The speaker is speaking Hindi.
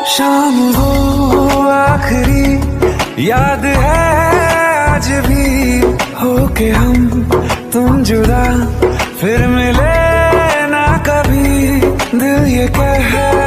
शाम हो आखिरी याद है आज भी, होके हम तुम जुदा फिर मिले ना कभी। दिल ये कह